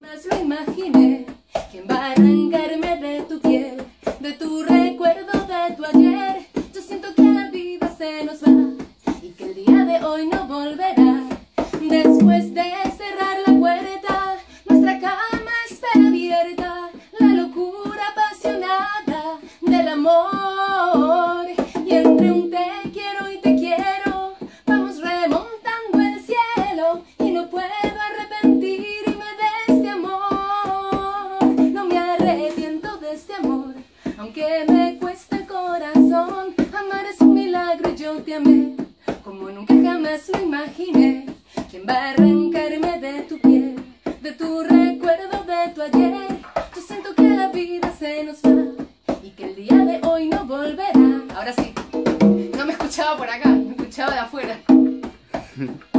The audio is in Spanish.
Más lo imaginé, ¿quién va a arrancarme de tu piel, de tu recuerdo de tu ayer? Yo siento que la vida se nos va y que el día de hoy no volverá. Después de cerrar la puerta, nuestra cama espera abierta, la locura apasionada del amor. Y entre un te quiero y te quiero, vamos remontando el cielo y no puedo arrepentirme de este amor. No me arrepiento de este amor, aunque me cuesta el corazón. Amar es un milagro y yo te amé como nunca jamás lo imaginé. ¿Quién va a arrancarme de tu piel, de tu recuerdo de tu ayer? Yo siento que la vida se nos va y que el día de hoy no volverá. Ahora sí, no me escuchaba por acá, me escuchaba de afuera.